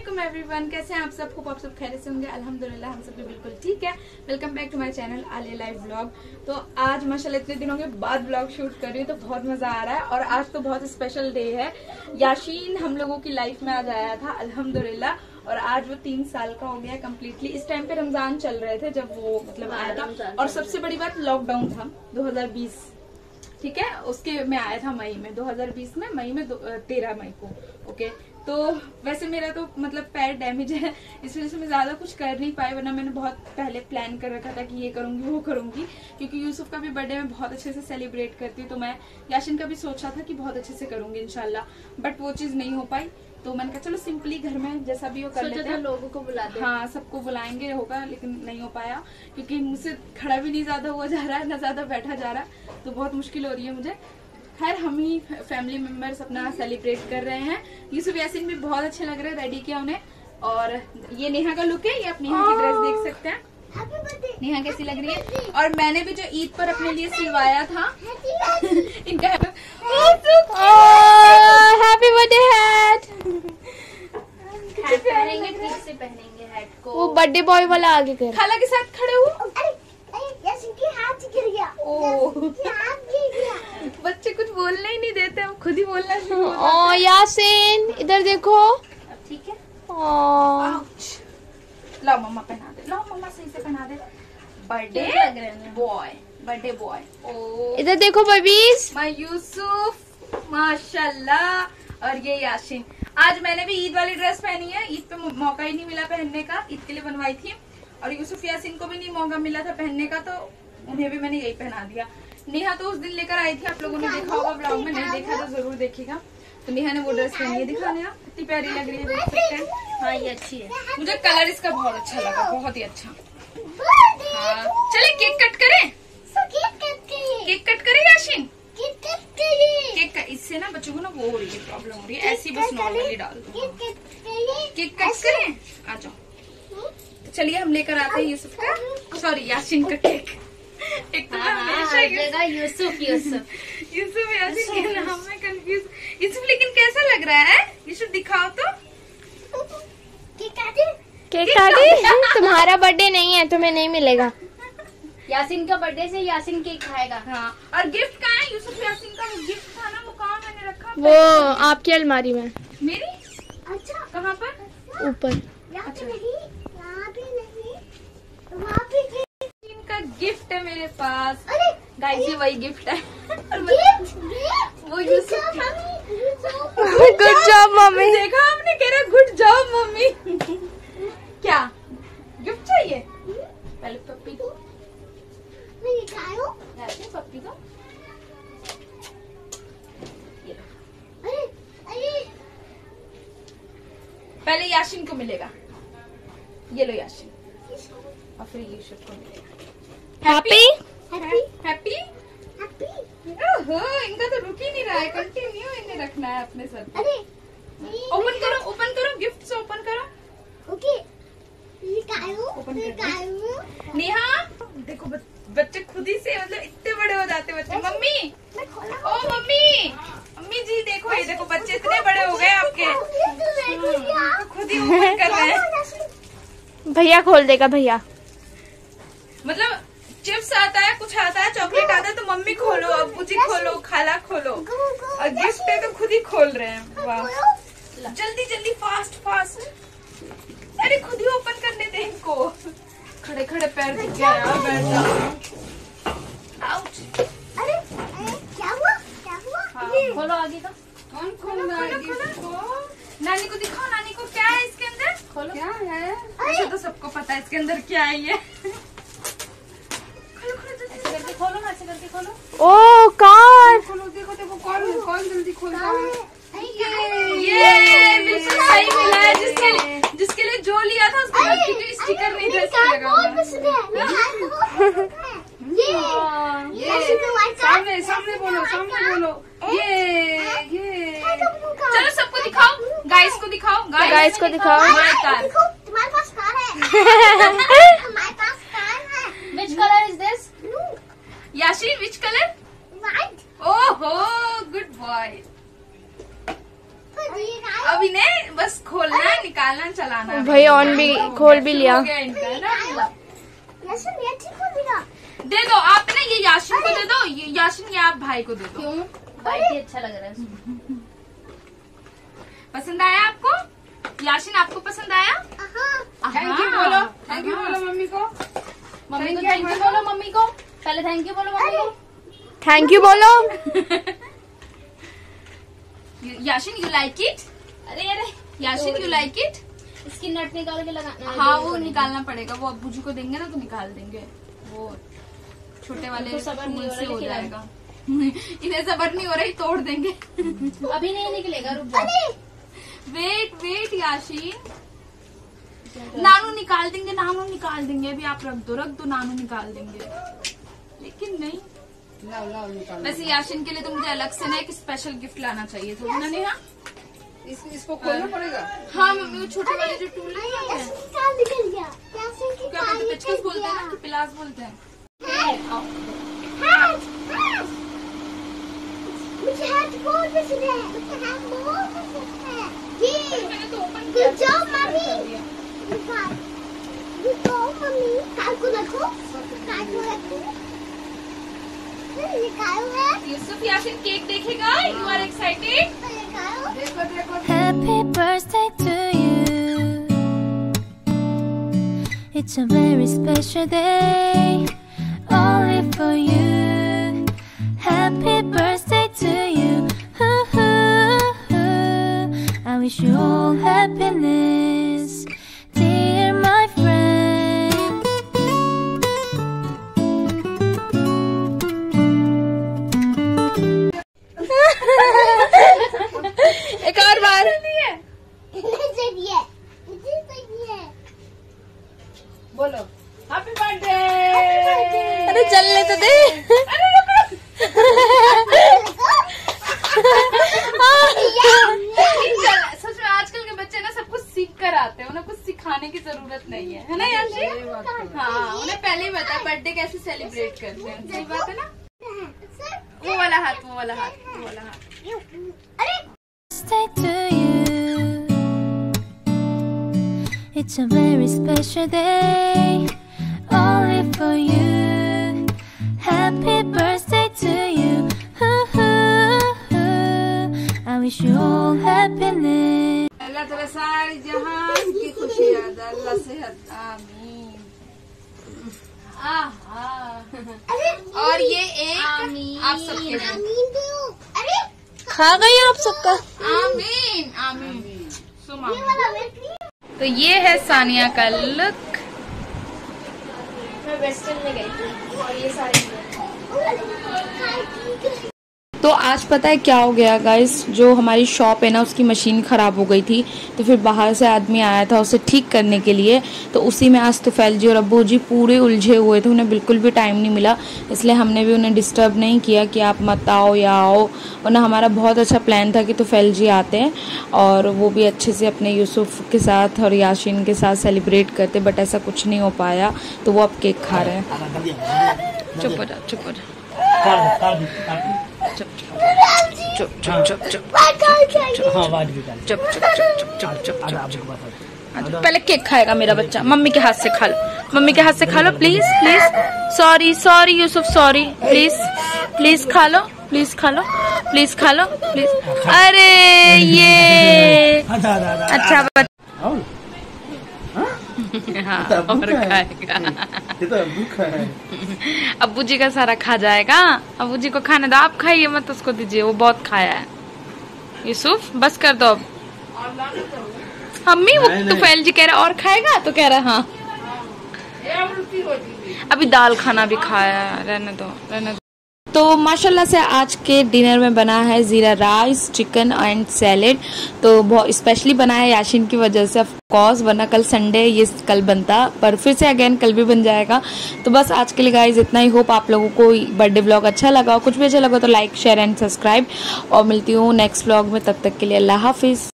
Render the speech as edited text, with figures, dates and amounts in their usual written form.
अस्सलामुअलैकुम एवरीवन, कैसे हैं आप सब? खूब आप सब खैरियत से होंगे। अल्हम्दुलिल्लाह हम सब भी बिल्कुल ठीक है। Welcome back to my channel Aliya live vlog. तो आज माशाल्लाह इतने दिनों के बाद व्लॉग शूट कर रही हूँ तो बहुत मजा आ रहा है। और आज तो बहुत स्पेशल डे है। याशीन हम लोगों की लाइफ में आज आया था अल्हम्दुलिल्लाह, और आज वो 3 साल का हो गया कम्प्लीटली। इस टाइम पे रमजान चल रहे थे जब वो मतलब आया था, और सबसे बड़ी बात लॉकडाउन था 2020, ठीक है, उसके में आया था मई में 2020 में, मई में 13 मई को। ओके, तो वैसे मेरा तो मतलब पैर डैमेज है, इस वजह से मैं ज्यादा कुछ कर नहीं पाई, वरना मैंने बहुत पहले प्लान कर रखा था कि ये करूंगी वो करूंगी, क्योंकि यूसुफ का भी बर्थडे मैं बहुत अच्छे से सेलिब्रेट करती हूँ। तो मैं याशीन का भी सोचा था कि बहुत अच्छे से करूंगी इंशाल्लाह, बट वो चीज नहीं हो पाई। तो मैंने कहा चलो सिंपली घर में जैसा भी हो कर लेते हैं, लोगों को बुलाते हैं। हाँ, सबको बुलाएंगे होगा, लेकिन नहीं हो पाया क्योंकि मुझसे खड़ा भी नहीं ज्यादा हुआ जा रहा है, ना ज्यादा बैठा जा रहा है, तो बहुत मुश्किल हो रही है मुझे। खैर, हम ही फैमिली मेंबर्स अपना सेलिब्रेट कर रहे हैं। यूसुफ यासीन भी बहुत अच्छे लग रहे हैं, रेडी किया उन्हें। और ये नेहा का लुक है, ये अपनी नेहा की ड्रेस देख सकते हैं, नेहा कैसी लग रही है। और मैंने भी जो ईद पर अपने लिए सिलवाया था इनका हैप्पी बर्थडे हैट पहनेंगे, ठीक से पहनेंगे हैट को। वो बर्थडे बॉय वाला आगे कर, खाला के साथ खड़े हो। हाथ गिर गया। बच्चे कुछ बोलने ही नहीं देते, हम खुद ही बोलना शुरू। ओ यासीन इधर देखो। अब ठीक है। लाओ मम्मा पहना दे, लाओ मम्मा सही से पहना दे। Birthday boy, birthday boy. ओ इधर देखो बेबीज, माय यूसुफ माशाल्लाह। और ये याशीन। आज मैंने भी ईद वाली ड्रेस पहनी है, ईद पे मौका ही नहीं मिला पहनने का, ईद के लिए बनवाई थी। और यूसुफ यासीन को भी नहीं मौका मिला था पहनने का, तो उन्हें भी मैंने यही पहना दिया। नेहा तो उस दिन लेकर आई थी, आप लोगों ने देखा होगा ब्लॉग में, नहीं देखा तो जरूर देखिएगा। तो नेहा ने वो ड्रेस पहनी है, दिखा नेहा कितनी प्यारी लग रही है, देख सकते हैं। हाँ, ये अच्छी है। मुझे कलर इसका बहुत अच्छा लगा, बहुत ही अच्छा। हाँ, चले केक कट करें, केक कट करें याशीन, केक का इससे ना बच्चों को ना वो हो रही है, प्रॉब्लम हो रही है, ऐसी बस नॉर्मली डाल दो। केक कट करें, आ जाओ। चलिए हम लेकर आते हैं यूसुफ का, सॉरी याशीन का केक। एक तो हमेशा यूसुफ याशीन के नाम में कंफ्यूज। यूसुफ लेकिन कैसा लग रहा है? यूसुफ दिखाओ तो। केक काटी। तुम्हारा बर्थडे नहीं है, तुम्हें नहीं मिलेगा। यासीन का बर्थडे से यासीन केक खाएगा। हाँ, और गिफ्ट कहाँ है? यूसुफ यासीन का वो गिफ्ट था ना, वो कहाँ मैंने रखा? वो आपकी अलमारी में। मेरी? अच्छा, कहाँ पर? ऊपर। इनका गिफ्ट है मेरे पास। गाइस, ये वही गिफ्ट है। वो यूसुफ। Good job mummy. देखा आपने, कह रहा गुड जॉब मम्मी। क्या गिफ्ट चाहिए? पहले पप्पी दो, पप्पी दो। पहले याशीन को मिलेगा, ये लो याशीन, और फिर यूसुफ को मिलेगा। हैप्पी। ओहो, इनका तो रुक ही नहीं रहा है, कंटिन्यू इन्हें रखना है अपने सर पे। ओपन करो, गिफ्ट से ओपन करो। ओके, ओपन करो। नेहा देखो, बच्चे खुद ही से मतलब इतने बड़े हो जाते बच्चे। मम्मी, ओ मम्मी जी देखो, ये देखो बच्चे इतने बड़े हो गए आपके, खुद ही ओपन कर रहे हैं। भैया खोल देगा भैया। मतलब चिप्स आता है, कुछ आता है, चॉकलेट आता है, तो मम्मी खोलो, अब्बू जी खोलो, खाला खोलो, और गिफ्ट है तो खुद ही खोल रहे हैं। वाह, जल्दी फास्ट। अरे खुद ही ओपन करने दे इनको, खड़े पैर दिख गया यार, बैठ जाओ। आउच। क्या हुआ? खोलो आगे का। कौन खोल रहा है गिफ्ट को? नानी को दिखाओ, नानी को क्या है इसके अंदर? खोलो। क्या है? ऐसे तो सबको पता है इसके अंदर क्या है। ये खोलो ना, ऐसे करके खोलो। ओ कार। खोलो, देखो कौन जल्दी खोल रहा है। ये बिल्कुल सही मिला है, जिसके लिए जो लिया था उसके बाद, क्योंकि स्टिकर नहीं था इसके लगा हुआ। सामने बोलो। ये चलो सबको दिखाओ, गाइस को दिखाओ। तुम्हारे पास कार है। हमारे पास कार है। Which color is this? Yasin, which colour? White. ओहो, गुड बॉय। अब इन्हें बस खोलना है, निकाल निकालना चलाना भाई ऑन भी खोल भी लिया। हो गया इनका है ना। यासिन ये ठीक हो गया। दे दो आप ना, ये याशिन को दे दो, ये याशिन ये आप भाई को दे दो। क्यों? भाई भी अच्छा लग रहा है। पसंद आया आपको? याशिन आपको पसंद आया? थैंक यू बोलो, थैंक यू बोलो मम्मी को। मम्मी को थैंक यू बोलो, मम्मी को पहले थैंक यू बोलो मम्मी को। थैंक यू बोलो। Yasin you like it? अरे अरे याशिन यू लाइक इट? इसकी नट निकाल के लगाना। हाँ वो निकालना पड़ेगा, वो अब्बू जी को देंगे ना तो निकाल देंगे। वो छोटे वाले तो सबर नहीं फूल हो रहा से हो लेकिन जाएगा। इन्हें सबर नहीं हो रहा, तोड़ देंगे। अभी नहीं निकलेगा, रुक जाओ। वेट वेट याशिन, नानू निकाल देंगे, नानू निकाल देंगे। अभी आप रख दो नानू निकाल देंगे। लेकिन नहीं, वैसे याशिन के लिए तो मुझे अलग से ना एक स्पेशल गिफ्ट लाना चाहिए था ना नेहा। इसको खोलना पड़ेगा। हाँ मम्मी, वो छोटे वाले जो टूल नहीं होते हैं, कान निकल गया। यासिन की क्या कान बोलते हैं, निकल पेचकस बोलते हैं ना गया। कि पिलास बोलते हैं। मुझे हाथ बहुत पसंद है, मुझे हाथ बहुत पसंद है। ये मैंने तो ओपन किया, good job mummy. Good job mummy. Car को रखो, कार को रखो। निकालो है। यूसुफ याशिन केक देखेगा? You are excited? निकालो। देखो देखो। Happy birthday to you. It's a very special day, only for you. Happy birthday to you. I wish you all happiness, dear my friend. एक और बार। मुझे चाहिए, मुझे चाहिए। बोलो हैप्पी बर्थडे। अरे चलने तो दे। सच में आजकल के बच्चे ना सब कुछ सीख कर आते हैं, उन्हें कुछ सिखाने की जरूरत नहीं है ना याशिन? हाँ, उन्हें पहले ही बता बर्थडे कैसे सेलिब्रेट करते हैं। सही बात है ना? वो वाला हाथ, वो वाला हाथ, वो वाला हाथ। अरे Birthday to you. It's a very special day, only for you. Happy birthday to you. I wish you all happiness. अल्लाह तेरा सारी जहान की खुशी याद, अल्लाह सेहत, आमीन। और ये एक आप सबके लिए। आमीन दो। अरे खा गए आप सबका। आमीन आमीन। सुमा। ये वाला बैटरी। तो ये है सानिया का लुक। मैं वेस्टर्न में गई थी और ये सारे तो आज पता है क्या हो गया गाइस, जो हमारी शॉप है ना उसकी मशीन ख़राब हो गई थी, तो फिर बाहर से आदमी आया था उसे ठीक करने के लिए। तो उसी में आज तुफैल जी और अब्बू जी पूरे उलझे हुए थे, उन्हें बिल्कुल भी टाइम नहीं मिला, इसलिए हमने भी उन्हें डिस्टर्ब नहीं किया कि आप मत आओ या आओ। वरना हमारा बहुत अच्छा प्लान था कि तुफैल जी आते हैं और वो भी अच्छे से अपने यूसुफ के साथ और याशिन के साथ सेलिब्रेट करते, बट ऐसा कुछ नहीं हो पाया। तो वो अब केक खा रहे हैं। चुप हो जा, चुप हो जा, चुप चुप चुप चुप चुप चुप चुप। पहले केक खाएगा मेरा बच्चा, मम्मी के हाथ से खा लो, मम्मी के हाथ से खा लो please please. Sorry sorry Yusuf, sorry, please please खा लो, प्लीज खा लो, प्लीज खा लो प्लीज। अरे ये अच्छा बच्चा। हाँ, और खाएगा। ये तो भूखा है। अब्बू जी का सारा खा जाएगा, अब्बू जी को खाने दो, आप खाइए मत, उसको दीजिए, वो बहुत खाया है। यूसुफ बस कर दो अब। मम्मी वो तुफैल जी कह रहा और खाएगा, तो कह रहा हाँ अभी दाल खाना भी खाया है, रहने दो रहने दो। तो माशाल्लाह से आज के डिनर में बना है ज़ीरा राइस, चिकन एंड सैलेड। तो बहुत स्पेशली बना है याशिन की वजह से, ऑफ कोर्स, वरना कल संडे ये कल बनता, पर फिर से अगेन कल भी बन जाएगा। तो बस आज के लिए गाइज इतना ही। होप आप लोगों को बर्थडे व्लॉग अच्छा लगा, कुछ भी अच्छा लगा तो लाइक शेयर एंड सब्सक्राइब, और मिलती हूँ नेक्स्ट व्लॉग में, तब तक के लिए अल्लाह हाफिज़।